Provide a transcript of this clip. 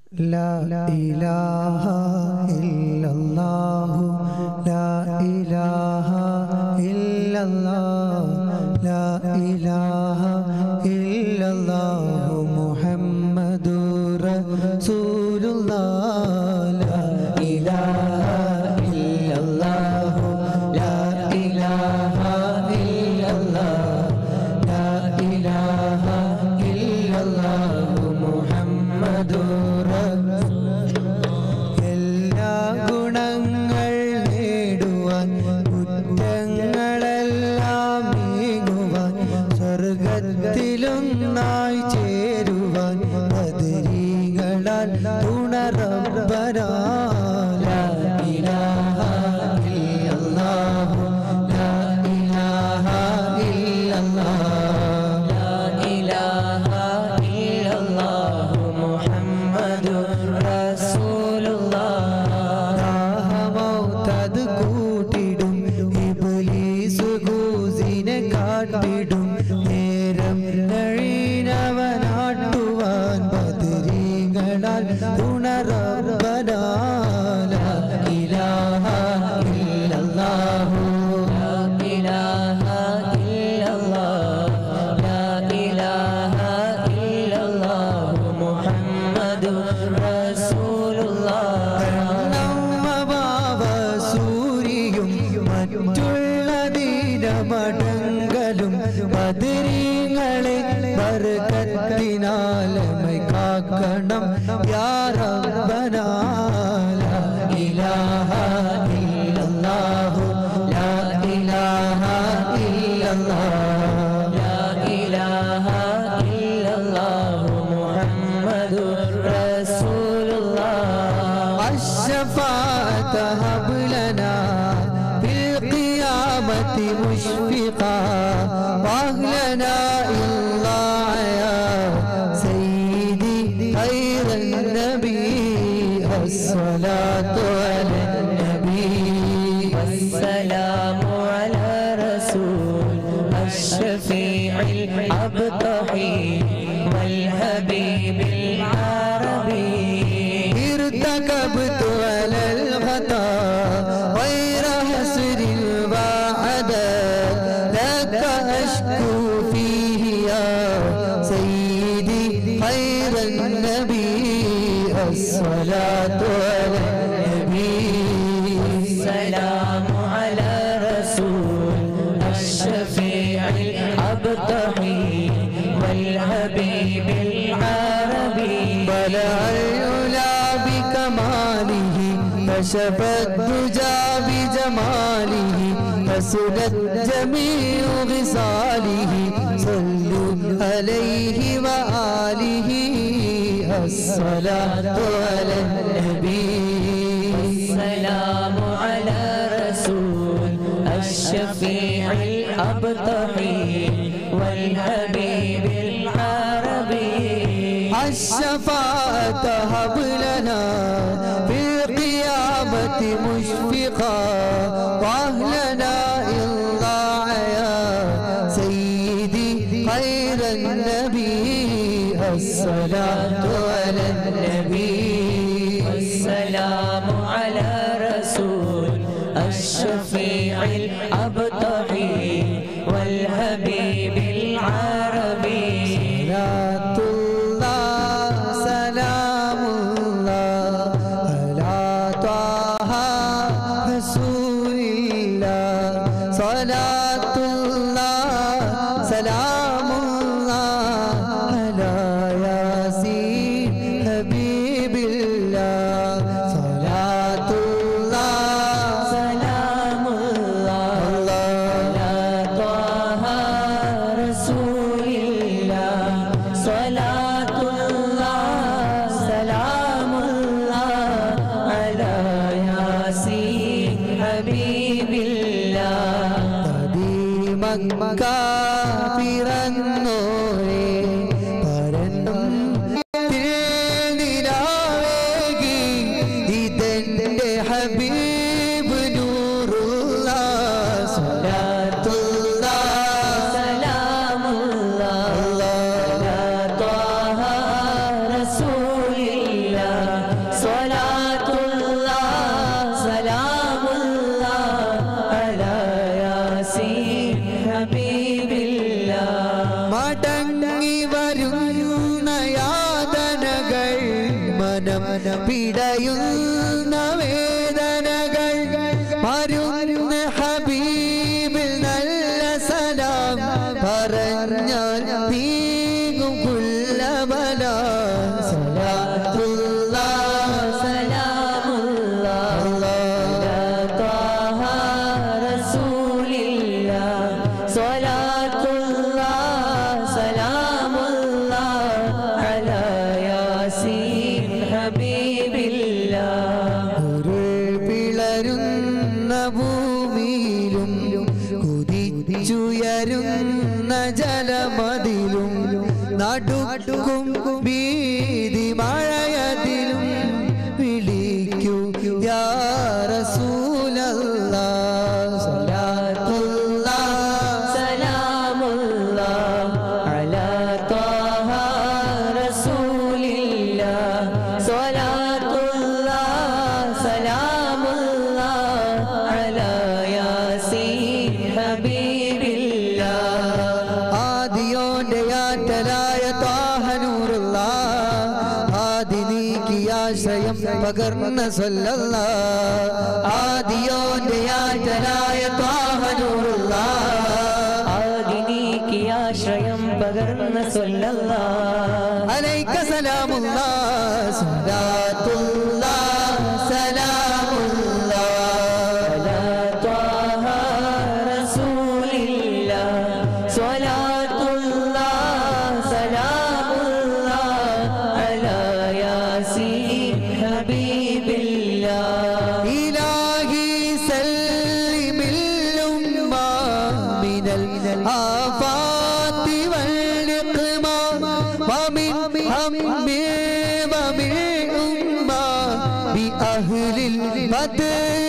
لا إله إلا الله لا إله إلا الله لا إله إلا الله محمد رسول الله لا إله إلا الله لا إله إلا الله لا إله إلا الله محمد എല്ലാ ഗുണങ്ങൾ നേടുവാൻ കുറ്റങ്ങളെല്ലാം നീങ്ങുവാൻ സ്വർഗത്തിലൊന്നായി ചേരുവാൻ ബദരീകളാൽ ഉണറബ്ബനാ ലാ ഇലാഹ ഇല്ലല്ലാഹു ലാ ഇലാഹ ഇല്ലല്ലാഹ് ലാ ഇലാഹ ഇല്ലല്ലാഹു മുഹമ്മദുർ റസൂലുള്ളാഹ് മൗതദ് കൂട്ടിടും ഇബ്ലീസ് ഗൂസിനെ കാട്ടിടും നേരം കഴിനവനാട്ടുവാൻ ബദരീകളാൽ ഉണറബ്ബനാ ലാ ഇലാഹ ഇല്ലല്ലാഹു ലാ ഇലാഹ ഇല്ലല്ലാഹ് ലാ ഇലാഹ ഇല്ലല്ലാഹു മുഹമ്മദുർ റസൂലുള്ളാഹ് സൂര്യയും മറ്റുള്ള ദിനമടങ്കലും ബദരീങ്ങളെ ബർക്കത്തിനാലമൈ കാക്കണം യാ റബ്ബനാ ലാ ഇലാഹ ഇല്ലല്ലാഹു ലാ ഇലാഹ ഇല്ലല്ലാഹ് ലാ ഇലാഹ ഇല്ലല്ലാഹു മുഹമ്മദുർ റസൂലുള്ളാഹ് അശ്ശഫാഅത ഹബ് ലനാ ഫിൽ ഖിയാമത്തി മുശ്ഫിഖാ വഅഹ്ലനാ ഇല്ലാഹ യാ സയ്യിദി ഖൈറൻ നബി അസ്സലാത്തു അലൻ നബി വസ്സലാമു അലാ റസൂൽ അശ്ശഫീഇൽ അബ്തഹി വൽ ഹബീബിൽ അറബി ارتكبت على الخطا غير حسر وعدد لك أشكو فيه يا سيدي خير النبي الصلاة على النبي السلام على رسول الشفيع الأبطحي والحبيب العربي بلع العلا بكماله كشف الدجى بجماله فسدت جميع غصاله صلوا عليه وآله الصلاة على النبي السلام على رسول الشفيع الأبطحي والحبيب العربي الشفاعة هب لنا في القيامة مشفقا وأهلنا الله يا سيدي خير النبي الصلاة على النبي والسلام على رسول الشفيع الأبطحي والحبيب العربي صلاة الله سلام الله على طه رسول الله صلاة الله سلام الله على ياسين حبيب الله صلاة الله سلام الله على طه رسول الله صلاة الله سلام الله على ياسين حبيب الله قديما കാഫിറന്നോരേ പരന്നും തിരുനിലാവേകി ഇതെന്റെ ഹബീബ് നൂറുല്ലാഹ് സ്വലാത്തുല്ലാഹ് സലാമുല്ലാഹ് അലാ ത്വാഹ റസൂലില്ലാഹ് മനം പിടയുന്ന വേദനകൾ മരുന്ന ഹബീബിൽ നല്ല സലാം പറഞ്ഞാൽ നീങ്ങും കുല്ലബല സലാത്തുല്ലാഹ് സലാമുല്ലാഹ് അലാ ത്വാഹ റസൂലില്ലാഹ് സ്വലാത്തുല്ലാഹ് സലാമുല്ലാഹ് അലാ യാസീൻ ഹബീബില്ലാഹ് പിളരുന്ന ഭൂമിയിലും കുതിച്ചുയരുന്ന ജലമതിലും നടുക്കും ഭീതി മഴയതിലും വിളിക്കൂ യാ റസൂലല്ലാഹ് സ്വലാത്തുല്ലാഹ് സലാമുല്ലാഹ് അലാ ത്വാഹ റസൂലില്ലാഹ് സ്വലാത്തുല്ലാഹ് സലാമുല്ലാഹ് അലാ യാസീൻ ഹബീബില്ലാഹ് ആദിയോന്റെ ആറ്റലായ ത്വാഹ നൂറുല്ലാഹ് ആദി നീക്കിയാശ്രയം പകർന്ന സ്വല്ലല്ലാഹ് ആദിയോന്റെ ആറ്റലായ ത്വാഹ നൂറുല്ലാഹ് ആദി നീക്കിയാശ്രയം പകർന്ന സ്വല്ലല്ലാഹ് അലൈക സലാമുല്ലാഹ് സ്വലാത്തുല്ലാഹ് സലാമുല്ലാഹ് അലാ ത്വാഹ റസൂലില്ലാഹ് സ്വലാത്തുല്ലാഹ് സലാമുല്ലാഹ് അലാ യാസീൻ ഹബീബില്ലാഹ് ഇലാഹി സല്ലിമിൽ ഉമ്മ മിനൽ ആഫാത്തി വൽ ഇഖ്മാ വമിൻ ഹമ്മി വമിൻ ഉമ്മ ബി അഹ്ലിൽ ബദർ